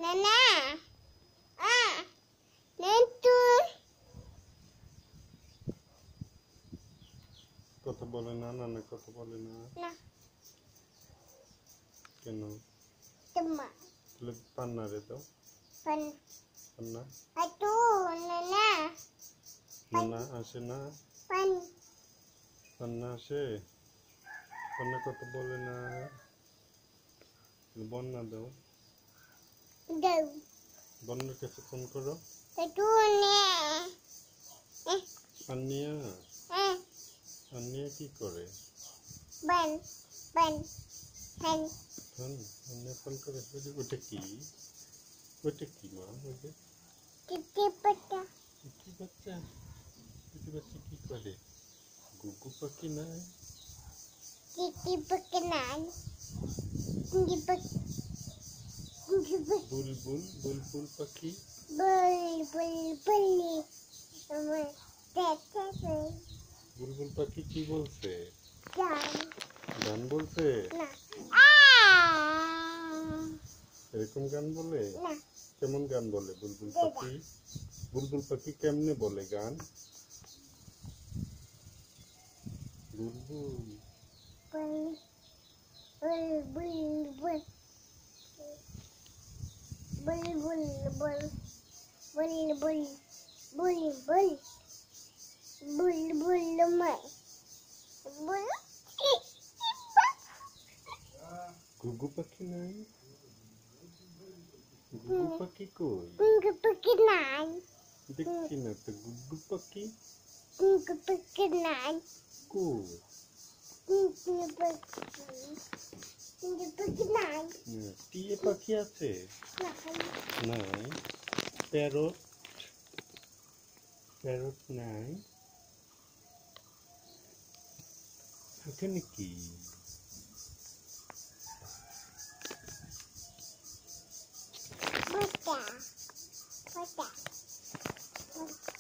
Nana. Nentu. কথা বলে না, নানা কথা বলে না Na. কেন? Tema. তাহলে পান্না রে দাও, Pan. পান্না। Aduh, Nana. নানা আসে না, Pan. পান্না আসে, পান্না কথা বলে না, বন্যা দাও, Dau. বন্যার কাছে ফোন করো। Aduh, Nana. আন্নিয়া, আন্নিয়া কি করে? Ban. Ban. Ban. ফোন, আন্নিয়া ফোন করে। ওটা কি? ওটা কি মা? ওটা Titi peta. কি বাচ্চা? কি বাচ্চা কি করে? গুগু পাখি নাই? Titi pekenan. Titi pek. Titi pek. বুলবুল, বুলবুল পাখি। Beli. Sama tete. বুলবুল পাখি কি বলছে? Dan. গান বলছে? Nah. এরকম গান বলে? Nah. কেমন গান বলে বুলবুল পাখি? বুলবুল পাখি কেমনে বলে গান? বুলবুল গুগু পাখি নাই? গুগু পাখি কই? দেখছি না তো গুগু পাখি কই? টিয়ে পাখি আছে? নাই। প্যারট, প্যারট নাই। এখানে কি? Bata.